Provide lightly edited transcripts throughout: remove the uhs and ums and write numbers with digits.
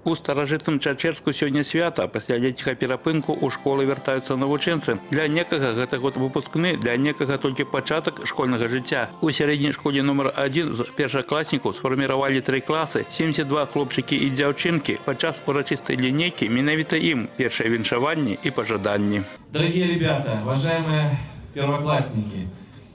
У старажытным Чачэрску сёння свята. Пасля летняга перапынку у школы вяртаюцца навучэнцы. Для некага гэта год выпускны, для некага толькі пачатак школьнага жыцця. У сярэдняй школе номер 1 з першакласнікаў сфарміравалі 3 класы, 72 хлопчыкі і дзяўчынкі. Падчас урачыстай лінейкі менавіта ім першыя віншаванні і пажаданні. Дорогие ребята, уважаемые первоклассники,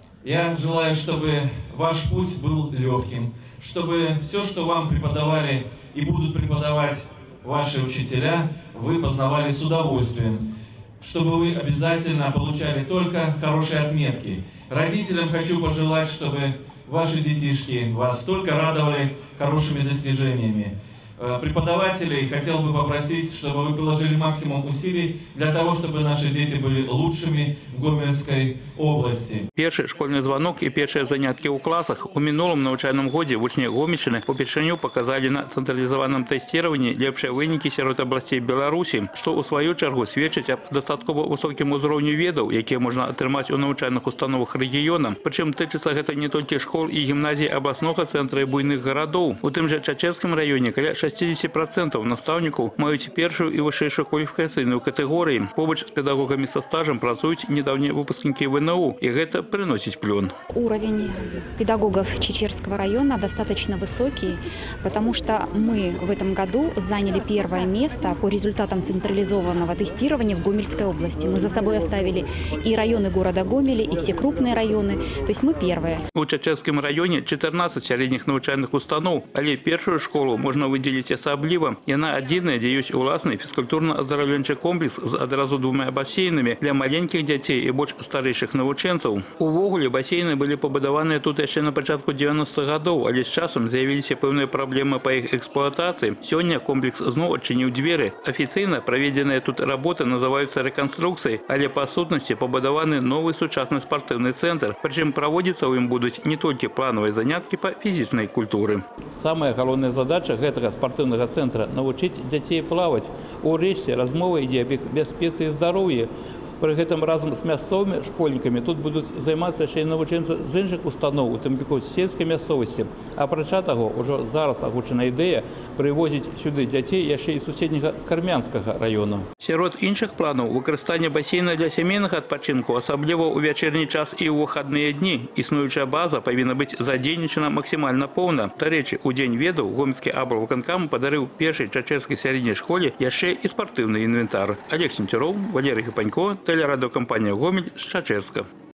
я желаю, чтобы ваш путь был легким, чтобы все, что вам преподавали и будут преподавать ваши учителя, вы познавали с удовольствием, чтобы вы обязательно получали только хорошие отметки. Родителям хочу пожелать, чтобы ваши детишки вас только радовали хорошими достижениями. Преподавателей хотел бы попросить, чтобы вы приложили максимум усилий для того, чтобы наши дети были лучшими в Гомельской области. Першы школьны звонок і першыя заняткі ў класах. У мінулым навучальным годзе вучні Гомельшчыны упершыню показалі на цэнтралізаваным тэсціраванні лепшыя вынікі сярод абласцей Беларусі, што ў сваю чаргу сведчыць аб дастаткова высокім узроўню ведаў, якія можна атрымаць у навучальных установах рэгіёна. Прычым тычыцца гэта не толькі школ і гімназій абласнога цэнтра і буйных гарадоў. У тым жа Чачэрскім раёне каля 60% настаўнікаў маюць першую і вышэйшую кваліфікацыйную катэгорыі. Побач з педагогамі са стажам працуюць недаўнія выпускнікі ВНУ, і гэта приносит плен. Уровень педагогов Чачэрского района достаточно высокий, потому что мы в этом году заняли первое место по результатам централизованного тестирования в Гомельской области. Мы за собой оставили и районы города Гомеля, и все крупные районы. То есть мы первые. У Чачэрскім раёне 14 сярэдніх навучальных устаноў, але першую школу можна выдзеліць асабліва. Яна адзіная, дзе ёсць уласны фізкультурна-аздараўленчы комплекс з адразу 2 басейнамі для маленькіх дзяцей і больш старэйшых навучэнцаў. Увогуле басейны былі пабудаваныя тут яшчэ на пачатку 90-х гадоў, але з часам з'явіліся пэўныя праблемы па іх эксплуатацыі. Сёння комплекс зноў адчыніў дзверы. Афіцыйна праведзеныя тут работы называюцца рэканструкцыяй, але па сутнасці пабудаваны новы сучасны спартыўны цэнтр. Прычым праводзіцца ў ім будуць не толькі планавыя заняткі па фізічнай культуры. Самая галоўная задача гэтага спартыўнага цэнтра навучыць дзяцей плаваць. Урэшце размова ідзе аб іх бяспецы і здароўі. При гэтым разом з мясцовымі школьнікамі тут будуць займацца яшчэ і навучэнцы з іншых устаноў, у тым ліку з сельскай мясцовасці. Апрача таго, ўжо зараз агучана ідэя прывозіць сюды дзяцей яшчэ і суседняга Кармянскага раёну. Сярод іншых планаў выкарыстанне басейна для сямейнага адпачынку, асабліва ў вячэрні час і ў выхадныя дні. Існуючая база павінна быць задзейнічана максімальна поўна. Дарэчы, у дзень ведаў гомельскі аблвыканкам падарыў першай чачэрскай сярэдняй школе яшчэ і спартыўны інвентар. Олег Сенцюроў, Валерий Гапанько, телерадиокомпания «Гомель» с Чачэрска.